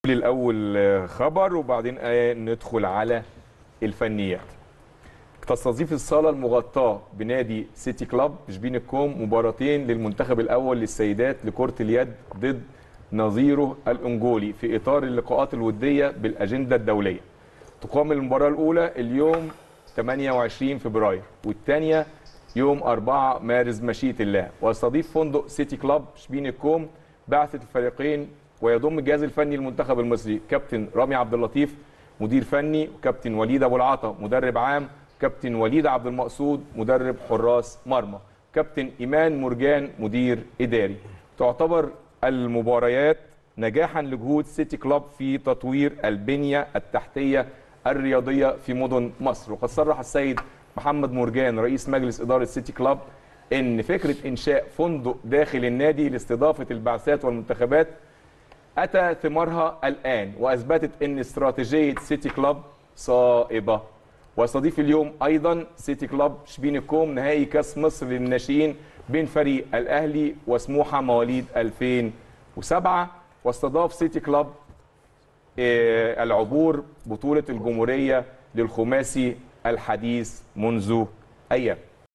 الأول خبر وبعدين ندخل على الفنيات. تستضيف الصالة المغطاة بنادي سيتي كلاب شبين الكوم مباراتين للمنتخب الأول للسيدات لكرة اليد ضد نظيره الأنجولي في إطار اللقاءات الودية بالأجندة الدولية. تقام المباراة الأولى اليوم 28 فبراير والثانية يوم 4 مارس مشيئة الله، ويستضيف فندق سيتي كلاب شبين الكوم بعثة الفريقين، ويضم الجهاز الفني المنتخب المصري كابتن رامي عبد اللطيف مدير فني، وكابتن وليد ابو العطا مدرب عام، كابتن وليد عبد المقصود مدرب حراس مرمى، كابتن ايمان مرجان مدير اداري. تعتبر المباريات نجاحا لجهود سيتي كلاب في تطوير البنيه التحتيه الرياضيه في مدن مصر. وقد صرح السيد محمد مرجان رئيس مجلس اداره سيتي كلاب ان فكره انشاء فندق داخل النادي لاستضافه البعثات والمنتخبات أتى ثمارها الآن، وأثبتت أن استراتيجية سيتي كلاب صائبة. ويستضيف اليوم أيضا سيتي كلاب شبين الكوم نهائي كأس مصر للناشئين بين فريق الأهلي وسموحة مواليد 2007. واستضاف سيتي كلاب العبور بطولة الجمهورية للخماسي الحديث منذ أيام.